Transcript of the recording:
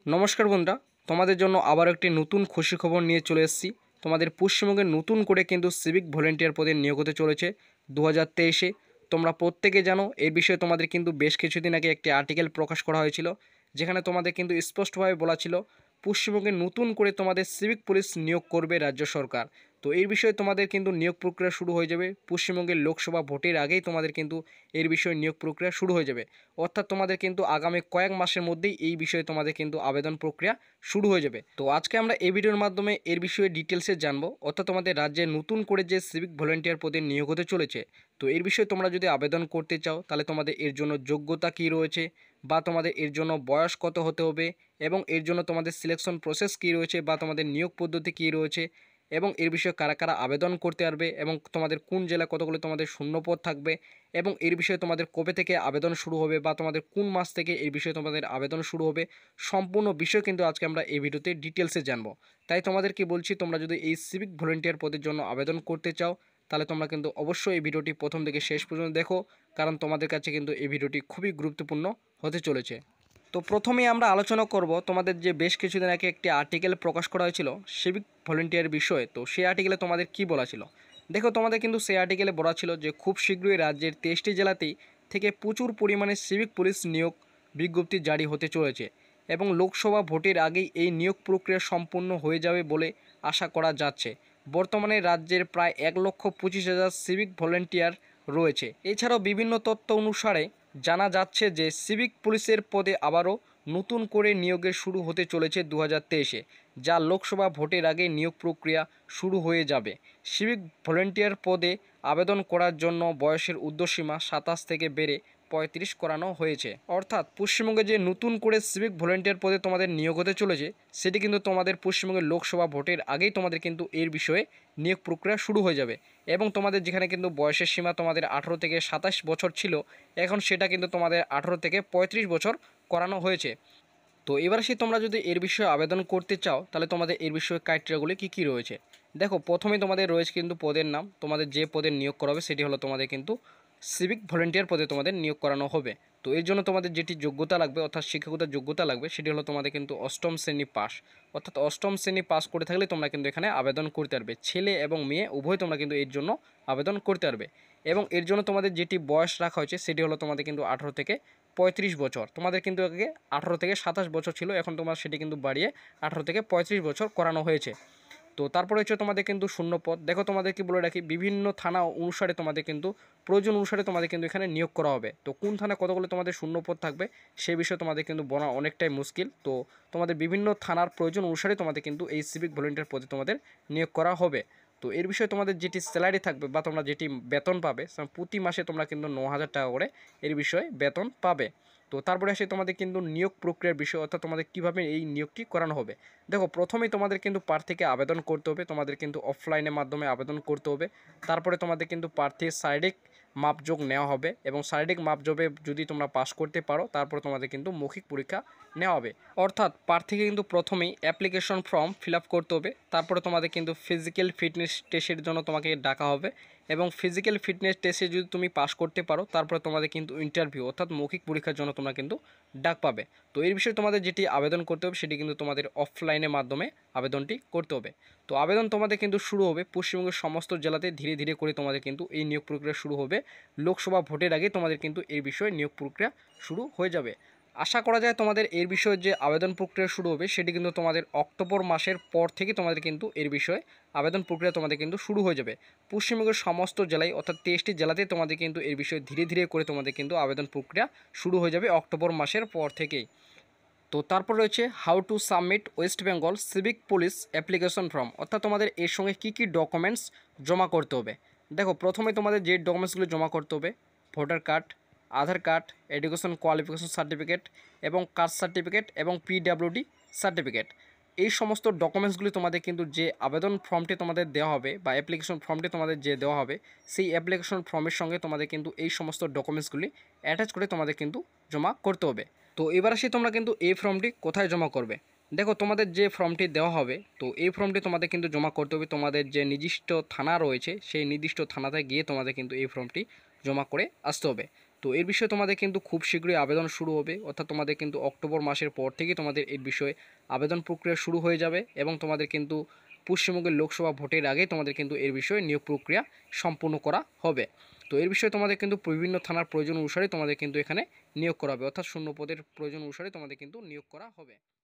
নমস্কার বন্ধুরা, তোমাদের জন্য আবার একটি নতুন খুশি খবর নিয়ে চলে এসেছি। তোমাদের পশ্চিমবঙ্গে নতুন করে কিন্তু সিভিক ভলেন্টিয়ার পদে নিয়োগ হতে চলেছে 2023-এ। তোমরা প্রত্যেকে জানো এই বিষয়ে তোমাদের কিন্তু বেশ কিছুদিন আগে একটি আর্টিকেল প্রকাশ করা হয়েছিল, যেখানে তোমাদের কিন্তু স্পষ্টভাবে বলা ছিল পশ্চিমবঙ্গে নতুন করে তোমাদের সিভিক পুলিশ নিয়োগ করবে রাজ্য সরকার। তো এই বিষয়ে তোমাদের কিন্তু নিয়োগ প্রক্রিয়া শুরু হয়ে যাবে পশ্চিমবঙ্গের লোকসভা ভোটের আগেই। তোমাদের কিন্তু এর বিষয়ে নিয়োগ প্রক্রিয়া শুরু হয়ে যাবে, অর্থাৎ তোমাদের কিন্তু আগামী কয়েক মাসের মধ্যেই এই বিষয়ে তোমাদের কিন্তু আবেদন প্রক্রিয়া শুরু হয়ে যাবে। তো আজকে আমরা এই ভিডিওর মাধ্যমে এর বিষয়ে ডিটেলসে জানবো, অর্থাৎ তোমাদের রাজ্যে নতুন করে যে সিভিক ভলেন্টিয়ার পদে নিয়োগ হতে চলেছে, তো এর বিষয়ে তোমরা যদি আবেদন করতে চাও তাহলে তোমাদের এর জন্য যোগ্যতা কী রয়েছে, বা তোমাদের এর জন্য বয়স কত হতে হবে, এবং এর জন্য তোমাদের সিলেকশন প্রসেস কী রয়েছে, বা তোমাদের নিয়োগ পদ্ধতি কী রয়েছে, এবং এর বিষয়ে কারা কারা আবেদন করতে পারবে, এবং তোমাদের কোন জেলা কতগুলো তোমাদের শূন্যপদ থাকবে, এবং এর বিষয়ে তোমাদের কবে থেকে আবেদন শুরু হবে, বা তোমাদের কোন মাস থেকে এই বিষয়ে তোমাদের আবেদন শুরু হবে, সম্পূর্ণ বিষয় কিন্তু আজকে আমরা এই ভিডিওতে ডিটেলসে জানবো। তাই তোমাদের কি বলছি, তোমরা যদি এই সিভিক ভলেন্টিয়ার পদের জন্য আবেদন করতে চাও তাহলে তোমরা কিন্তু অবশ্যই এই ভিডিওটি প্রথম থেকে শেষ পর্যন্ত দেখো, কারণ তোমাদের কাছে কিন্তু এই ভিডিওটি খুবই গুরুত্বপূর্ণ হতে চলেছে। তো প্রথমেই আমরা আলোচনা করব তোমাদের যে বেশ কিছুদিন আগে একটি আর্টিকেল প্রকাশ করা হয়েছিল সিভিক ভলেন্টিয়ার বিষয়ে। তো সেই আর্টিকেলে তোমাদের কি বলা ছিল? দেখো, তোমাদের কিন্তু সেই আর্টিকেলে বলা ছিল যে খুব শীঘ্রই রাজ্যের 23টি জেলাতেই থেকে প্রচুর পরিমাণে সিভিক পুলিশ নিয়োগ বিজ্ঞপ্তি জারি হতে চলেছে, এবং লোকসভা ভোটের আগেই এই নিয়োগ প্রক্রিয়া সম্পূর্ণ হয়ে যাবে বলে আশা করা যাচ্ছে। বর্তমানে রাজ্যের প্রায় 1,25,000 সিভিক ভলেন্টিয়ার রয়েছে। এছাড়াও বিভিন্ন তথ্য অনুসারে জানা যাচ্ছে যে সিভিক পুলিশের পদে আবারও নতুন করে নিয়োগের শুরু হতে চলেছে 2023-এ, যা লোকসভা ভোটের আগে নিয়োগ প্রক্রিয়া শুরু হয়ে যাবে। সিভিক ভলেন্টিয়ার পদে আবেদন করার জন্য বয়সের ঊর্ধ্বসীমা 27 থেকে বেড়ে 35 করানো হয়েছে। অর্থাৎ পশ্চিমবঙ্গে যে নতুন করে সিভিক ভলেন্টিয়ার পদে তোমাদের নিয়োগ হতে চলেছে, সেটি কিন্তু তোমাদের পশ্চিমবঙ্গের লোকসভা ভোটের আগেই তোমাদের কিন্তু এর বিষয়ে নিয়োগ প্রক্রিয়া শুরু হয়ে যাবে। এবং তোমাদের যেখানে কিন্তু বয়সের সীমা তোমাদের 18 থেকে 27 বছর ছিল, এখন সেটা কিন্তু তোমাদের 18 থেকে 35 বছর করানো হয়েছে। তো এবার তোমরা যদি এর বিষয়ে আবেদন করতে চাও তাহলে তোমাদের এর বিষয়ে ক্রাইটেরিয়াগুলি কী কী রয়েছে। দেখো, প্রথমে তোমাদের রয়েছে কিন্তু পদের নাম। তোমাদের যে পদে নিয়োগ করা হবে সেটি হলো তোমাদের কিন্তু সিভিক ভলেন্টিয়ার পদে তোমাদের নিয়োগ করানো হবে। তো এর জন্য তোমাদের যেটি যোগ্যতা লাগবে, অর্থাৎ শিক্ষাগত যোগ্যতা লাগবে, সেটি হলো তোমাদের কিন্তু অষ্টম শ্রেণী পাস। অর্থাৎ অষ্টম শ্রেণী পাস করে থাকলে তোমরা কিন্তু এখানে আবেদন করতে পারবে। ছেলে এবং মেয়ে উভয় তোমরা কিন্তু এর জন্য আবেদন করতে পারবে। এবং এর জন্য তোমাদের যেটি বয়স রাখা হয়েছে সেটি হলো তোমাদের কিন্তু 18 থেকে 35 বছর। তোমাদের কিন্তু আগে 18 থেকে 27 বছর ছিল, এখন তোমার সেটি কিন্তু বাড়িয়ে 18 থেকে 35 বছর করানো হয়েছে। তো তারপরে হচ্ছে তোমাদের কিন্তু শূন্যপদ। দেখো, তোমাদের কি বলে রাখি, বিভিন্ন থানা অনুসারে তোমাদের কিন্তু প্রয়োজন অনুসারে তোমাদের কিন্তু এখানে নিয়োগ করা হবে। তো কোন থানা কতগুলো তোমাদের শূন্যপদ থাকবে সে বিষয়ে তোমাদের কিন্তু বলা অনেকটাই মুশকিল। তো তোমাদের বিভিন্ন থানার প্রয়োজন অনুসারে তোমাদের কিন্তু এই সিভিক ভলেন্টিয়ার পদে তোমাদের নিয়োগ করা হবে। তো এর বিষয়ে তোমাদের যেটি স্যালারি থাকবে বা তোমরা যেটি বেতন পাবে, প্রতি মাসে তোমরা কিন্তু 9,000 টাকা করে এর বিষয়ে বেতন পাবে। তো তারপরে আসে তোমাদের কিন্তু নিয়োগ প্রক্রিয়ার বিষয়, অর্থাৎ তোমাদের কীভাবে এই নিয়োগটি করানো হবে। দেখো, প্রথমেই তোমাদের কিন্তু প্রার্থীকে আবেদন করতে হবে। তোমাদের কিন্তু অফলাইনের মাধ্যমে আবেদন করতে হবে। তারপরে তোমাদের কিন্তু প্রার্থীর শারীরিক মাপযোগ নেওয়া হবে, এবং শারীরিক মাপযোগে যদি তোমরা পাস করতে পারো তারপর তোমাদের কিন্তু মৌখিক পরীক্ষা নেওয়া হবে। অর্থাৎ প্রার্থীকে কিন্তু প্রথমেই অ্যাপ্লিকেশন ফর্ম ফিল আপ করতে হবে। তারপরে তোমাদের কিন্তু ফিজিক্যাল ফিটনেস টেস্টের জন্য তোমাকে ডাকা হবে, এবং ফিজিক্যাল ফিটনেস টেস্টে যদি তুমি পাস করতে পারো তারপরে তোমাদের কিন্তু ইন্টারভিউ অর্থাৎ মৌখিক পরীক্ষার জন্য তোমরা কিন্তু ডাক পাবে। তো এর বিষয়ে তোমাদের যেটি আবেদন করতে হবে সেটি কিন্তু তোমাদের অফলাইনের মাধ্যমে আবেদনটি করতে হবে। তো আবেদন তোমাদের কিন্তু শুরু হবে পশ্চিমবঙ্গের সমস্ত জেলাতে, ধীরে ধীরে করে তোমাদের কিন্তু এই নিয়োগ প্রক্রিয়া শুরু হবে। লোকসভা ভোটের আগে তোমাদের কিন্তু এই বিষয়ে নিয়োগ প্রক্রিয়া শুরু হয়ে যাবে। আশা করা যায় তোমাদের এর বিষয়ে যে আবেদন প্রক্রিয়া শুরু হবে সেটি কিন্তু তোমাদের অক্টোবর মাসের পর থেকে তোমাদের কিন্তু এর বিষয়ে আবেদন প্রক্রিয়া তোমাদের কিন্তু শুরু হয়ে যাবে। পশ্চিমবঙ্গের সমস্ত জেলায় অর্থাৎ 23টি জেলাতে তোমাদের কিন্তু এর বিষয়ে ধীরে ধীরে করে তোমাদের কিন্তু আবেদন প্রক্রিয়া শুরু হয়ে যাবে অক্টোবর মাসের পর থেকেই। তো তারপর রয়েছে how to submit West Bengal civic police application form, অর্থাৎ তোমাদের এর সঙ্গে কী কী ডকুমেন্টস জমা করতে হবে। দেখো, প্রথমে তোমাদের যে ডকুমেন্টসগুলো জমা করতে হবে, voter card, Aadhaar card, education qualification certificate, এবং কাস্ট সার্টিফিকেট, এবং পিডাব্লিউডি সার্টিফিকেট। এই সমস্ত ডকুমেন্টসগুলি তোমাদের কিন্তু যে আবেদন ফর্মটি তোমাদের দেওয়া হবে বা অ্যাপ্লিকেশন ফর্মটি তোমাদের যে দেওয়া হবে, সেই অ্যাপ্লিকেশন ফর্মের সঙ্গে তোমাদের কিন্তু এই সমস্ত ডকুমেন্টসগুলি অ্যাটাচ করে তোমাদের কিন্তু জমা করতে হবে। তো এবার আসি তোমরা কিন্তু এই ফর্মটি কোথায় জমা করবে। দেখো, তোমাদের যে ফর্মটি দেওয়া হবে, তো এই ফর্মটি তোমাদের কিন্তু জমা করতে হবে তোমাদের যে নির্দিষ্ট থানা রয়েছে সেই নির্দিষ্ট থানাতে গিয়ে তোমাদের কিন্তু এই ফর্মটি জমা করে আসতে হবে। তো এর বিষয়ে তোমাদের কিন্তু খুব শীঘ্রই আবেদন শুরু হবে, অর্থাৎ তোমাদের কিন্তু অক্টোবর মাসের পর থেকে তোমাদের এর বিষয়ে আবেদন প্রক্রিয়া শুরু হয়ে যাবে এবং তোমাদের কিন্তু পশ্চিমবঙ্গের লোকসভা ভোটের আগে তোমাদের কিন্তু এর বিষয়ে নিয়োগ প্রক্রিয়া সম্পূর্ণ করা হবে। তো এর বিষয়ে তোমাদের কিন্তু বিভিন্ন থানার প্রয়োজন অনুসারে তোমাদের কিন্তু এখানে নিয়োগ করা হবে, অর্থাৎ শূন্য পদের প্রয়োজন অনুসারে তোমাদের কিন্তু নিয়োগ করা হবে।